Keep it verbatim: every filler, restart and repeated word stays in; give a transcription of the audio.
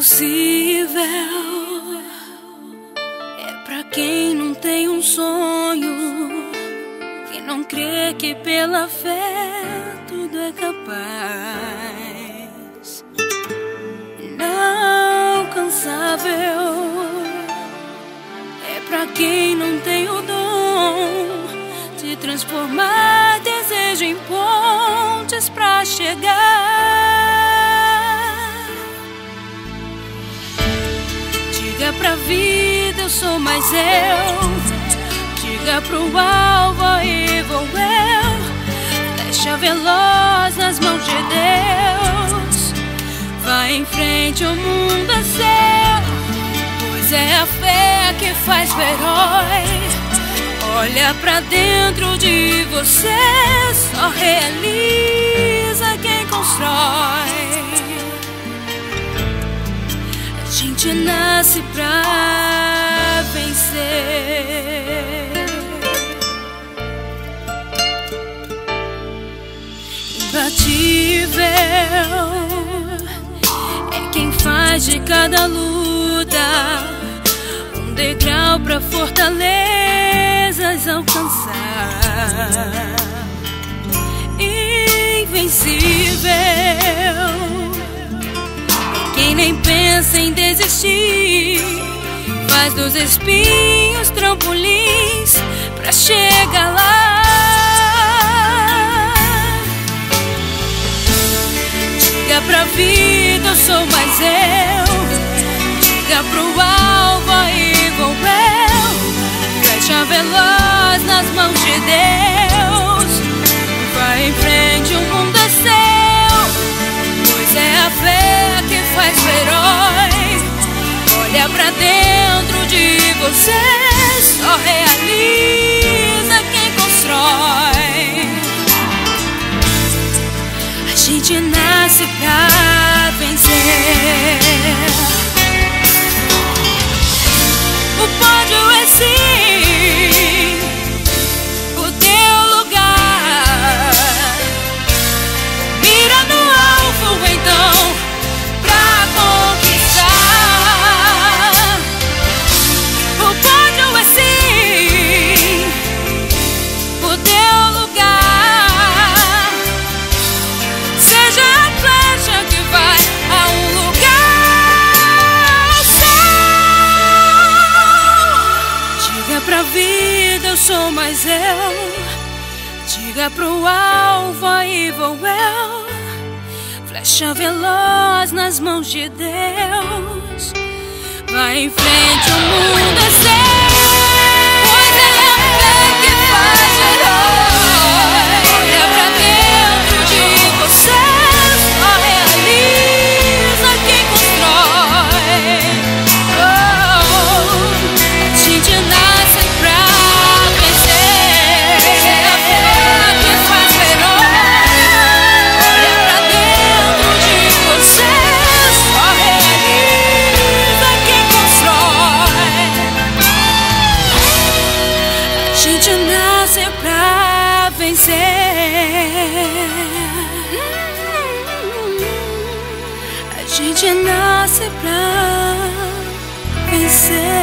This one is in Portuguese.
impossível é pra quem não tem um sonho, quem não crê que pela fé tudo é capaz. Inalcançável é pra quem não tem o dom de transformar desejo em pontes pra chegar. Diga pra vida, eu sou mais eu. Diga pro alvo, aí vou eu. Flecha veloz nas mãos de Deus. Vai em frente, o mundo é seu, pois é a fé que faz o herói. Olha pra dentro de você, só realiza quem constrói. A gente nasce pra vencer. Imbatível é quem faz de cada luta um degrau pra fortalezas alcançar. Invencível é quem nem pensa em desistir, faz dos espinhos trampolins pra chegar lá. Diga pra vida, eu sou mais eu. Diga pro alvo, aí vou eu. Flecha veloz nas mãos de Deus. Vai em frente, o mundo é seu, pois é a fé que faz o herói. Olha pra dentro de você, só realiza quem constrói. A gente nasce pra vencer. O pódio é sim o teu lugar. Mira no alvo então pra conquistar. O pódio é sim o teu lugar. Seja a flecha que vai a um lugar só. Diga pra vida, eu sou mais eu. Diga pro alvo, aí vou eu. Flecha veloz nas mãos de Deus. Vai em frente, o mundo é seu, pois é a fé que faz o herói. Olha pra dentro de você, só realiza quem constrói. Oh, a gente nasce pra vencer. É a fé que faz o herói. Olha pra dentro de você, só realiza quem constrói. A gente nasce pra vencer. A gente nasce pra vencer.